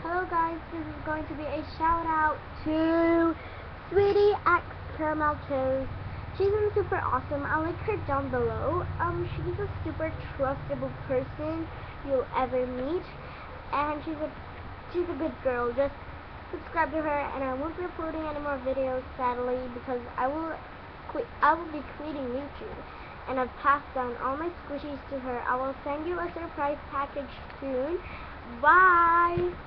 Hello guys, this is going to be a shout out to SweetiexCaramelToes. She's super awesome. I'll link her down below. She's a super trustable person you'll ever meet, and she's a good girl. Just subscribe to her, and I won't be uploading any more videos sadly because I will be quitting YouTube, and I've passed on all my squishies to her. I will send you a surprise package soon. Bye.